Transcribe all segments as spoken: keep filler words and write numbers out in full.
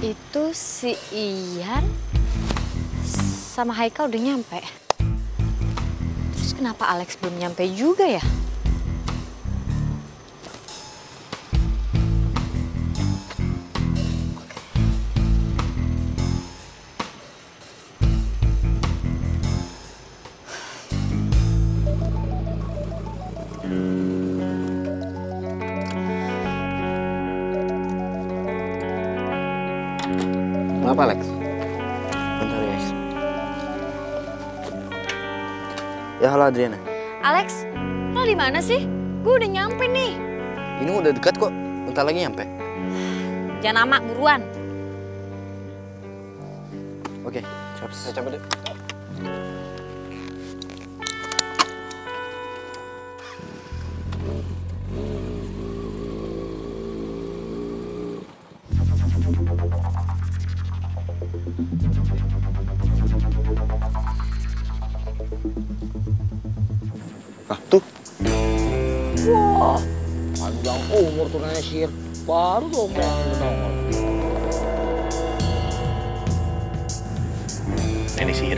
Itu si Ian sama Haikal udah nyampe. Terus kenapa Alex belum nyampe juga ya? Kenapa, Alex? Bentar ya, guys. Ya, halo Adriana. Alex, lo di mana sih? Gue udah nyampe nih. Ini udah dekat kok. Bentar lagi nyampe. Jangan lama, buruan. Oke, cabut. Saya cabut deh. Ah, tuh. Wah, panjang umur tuh nenek sihir. Baru tuh omong nongol. Nenek sihir.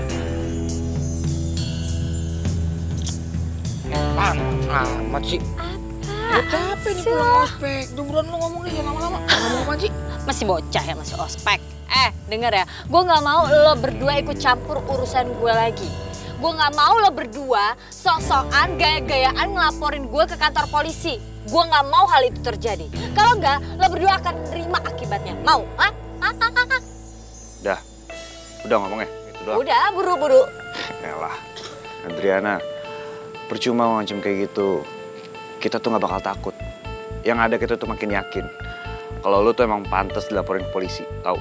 Man, amat sih. Apa? Udah capek nih pulang ospek. Udah buruan lu ngomong nih, jangan lama-lama. Ngomong apa sih? Masih bocah ya, masih ospek. Eh, denger ya. Gue gak mau lo berdua ikut campur urusan gue lagi. Gue gak mau lo berdua sok-sokan, gaya-gayaan ngelaporin gue ke kantor polisi. Gue gak mau hal itu terjadi. Kalau enggak, lo berdua akan terima akibatnya. Mau? Hah? Hah? Hah? Hah? Udah. Udah ngomongnya. Itu doang. Udah, buru-buru. Yalah. Adriana, percuma ngancem kayak gitu. Kita tuh gak bakal takut. Yang ada kita tuh makin yakin. Kalau lu tuh emang pantas dilaporin ke polisi, tahu?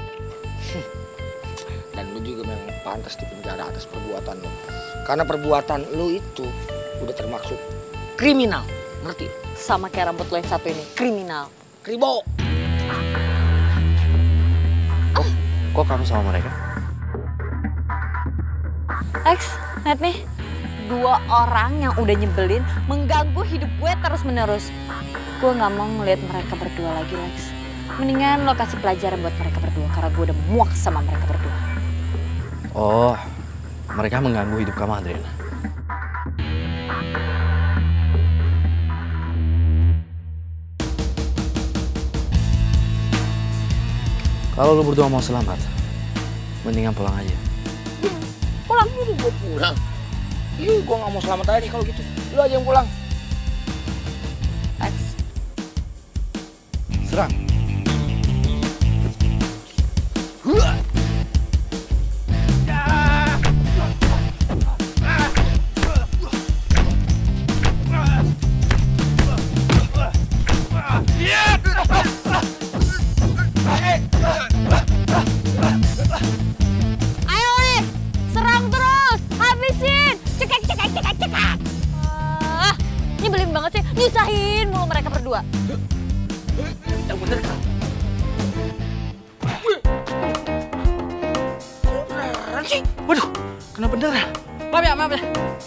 Dan lu juga memang pantas di penjara atas perbuatan lu. Karena perbuatan lu itu udah termasuk kriminal, ngerti? Sama kayak rambut lo yang satu ini, kriminal. Kribo. Oh, kok kamu sama mereka? Lex, lihat nih. Dua orang yang udah nyebelin, mengganggu hidup gue terus-menerus. Gue gak mau ngeliat mereka berdua lagi, Lex. Mendingan lo kasih pelajaran buat mereka berdua, karena gue udah muak sama mereka berdua. Oh, mereka mengganggu hidup kamu, Adriana. Kalau lu berdua mau selamat, mendingan pulang aja. Pulang dulu gue pulang. Ih, gue gak mau selamat aja nih kalau gitu. Lu aja yang pulang. Lex. Serang. Ayo Lex, serang terus, habisin. Cekek, cekek, cekek, cekek. Ah, nyebelin banget sih, nyusahin mulu mereka berdua. Yang bener kan? Beneran sih? Waduh, kena beneran. Maaf ya, maaf ya.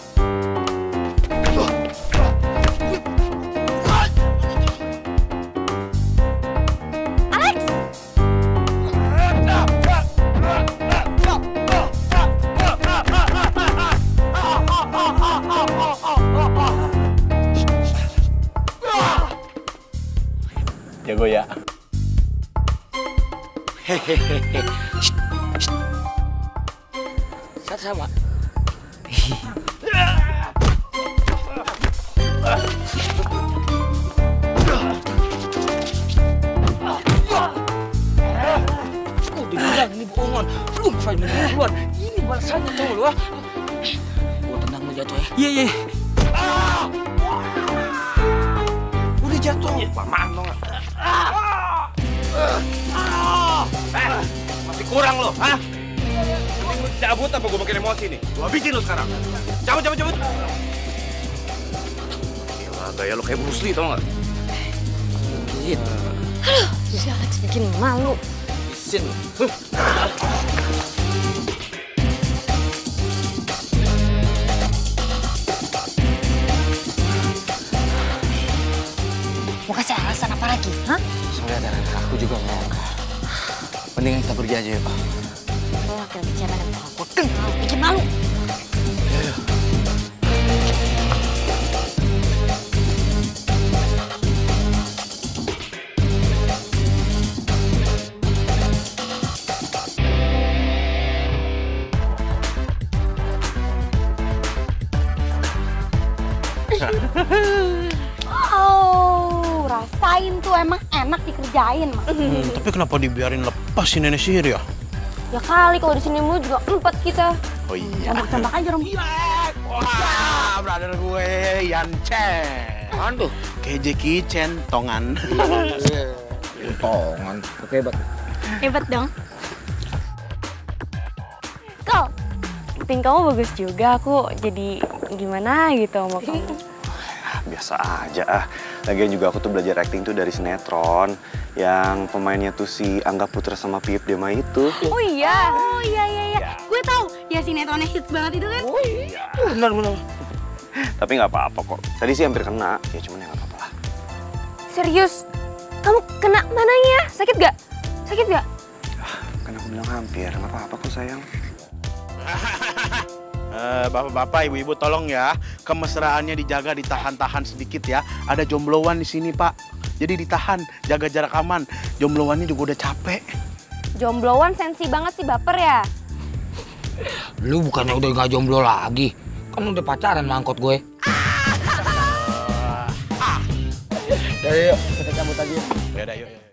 Alex! Jago ya. Hehehe. Satu sama. Oh, dibilang ini bohongan. Lu ngapain menang keluar? Ini balasannya cowok lu, ah. Gua tendang lu jatuh ya. Iya, iya. Udah jatuh. Lamaan dong. Eh, masih kurang lo, hah? Mending lu cabut apa gue makin emosi nih? Gue habisin lo sekarang. Cabut, cabut, cabut. Gila, gaya lo kayak Bruce Lee, tau gak? Mungkin. Aduh, si Alex bikin malu. Habisin. Mau kasih alasan apa lagi, hah? Soalnya aku juga mau. Mendingan kita pergi aja ya, Pak. Lo laki-laki cemen yang bakal gue kenal, bikin malu. Oh, rasain tuh emang enak dikerjain mah. Hmm, tapi kenapa dibiarin lepas si nenek sihir ya? Ya kali kalau di sini mulu juga empat kita. Oh iya. Tembak-tembak aja dong. Wah, brother gue Yan Chen. Aduh, Kayak Jackie Chan, tongan. tongan. Oke, Bak. Hebat dong. Kok, acting kamu bagus juga. Aku jadi gimana gitu sama kamu. Biasa aja ah. Lagian juga aku tuh belajar acting tuh dari sinetron yang pemainnya tuh si Angga Putra sama Piip Dema itu. Oh iya, oh iya iya iya. Gue tahu. Ya sinetronnya hits banget itu kan. Oh iya. Benar, benar. Tapi nggak apa-apa kok. Tadi sih hampir kena. Ya cuman ya nggak apa-apa lah. Serius? Kamu kena mananya? Sakit gak? Sakit gak? Kan aku bilang hampir. Nggak apa-apa kok sayang. Eh, bapak-bapak, ibu-ibu tolong ya, kemesraannya dijaga, ditahan-tahan sedikit ya. Ada jombloan di sini, Pak. Jadi ditahan, jaga jarak aman. Jombloannya juga udah capek. Jombloan sensi banget sih, baper ya. Lu bukannya udah gak jomblo lagi? Kan udah pacaran sama angkot gue. Ah. Yaudah, yuk, kita cabut aja. Ya udah, yuk. yuk.